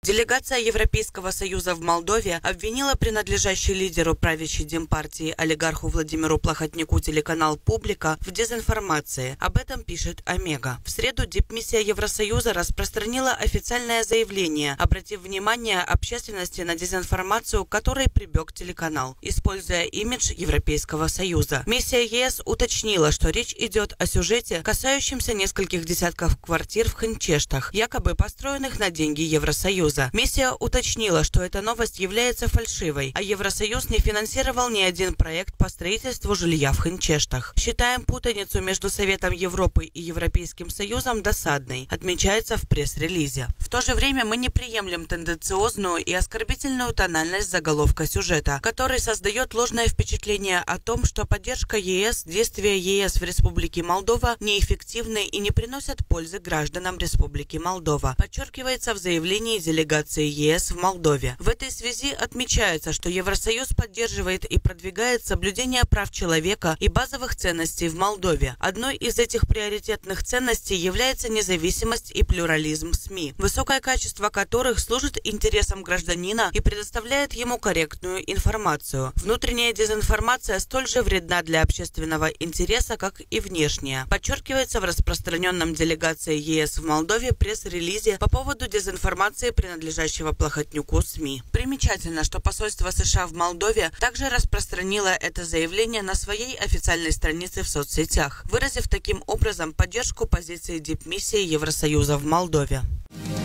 Делегация Европейского союза в Молдове обвинила принадлежащий лидеру правящей демпартии олигарху Владимиру Плохотнюку телеканал «Публика» в дезинформации. Об этом пишет Омега. В среду дипмиссия Евросоюза распространила официальное заявление, обратив внимание общественности на дезинформацию, к которой прибег телеканал, используя имидж Европейского союза. Миссия ЕС уточнила, что речь идет о сюжете, касающемся нескольких десятков квартир в Хынчештах, якобы построенных на деньги Евросоюза. Миссия уточнила, что эта новость является фальшивой, а Евросоюз не финансировал ни один проект по строительству жилья в Хынчештах. Считаем путаницу между Советом Европы и Европейским Союзом досадной, отмечается в пресс-релизе. В то же время мы не приемлем тенденциозную и оскорбительную тональность заголовка сюжета, который создает ложное впечатление о том, что поддержка ЕС, действия ЕС в Республике Молдова неэффективны и не приносят пользы гражданам Республики Молдова, подчеркивается в заявлении делегации ЕС в Молдове. В этой связи отмечается, что Евросоюз поддерживает и продвигает соблюдение прав человека и базовых ценностей в Молдове. Одной из этих приоритетных ценностей является независимость и плюрализм СМИ, высокое качество которых служит интересам гражданина и предоставляет ему корректную информацию. Внутренняя дезинформация столь же вредна для общественного интереса, как и внешняя, подчеркивается в распространенном делегацией ЕС в Молдове пресс-релизе по поводу дезинформации, принадлежащего Плохотнюку СМИ. Примечательно, что посольство США в Молдове также распространило это заявление на своей официальной странице в соцсетях, выразив таким образом поддержку позиции дипмиссии Евросоюза в Молдове.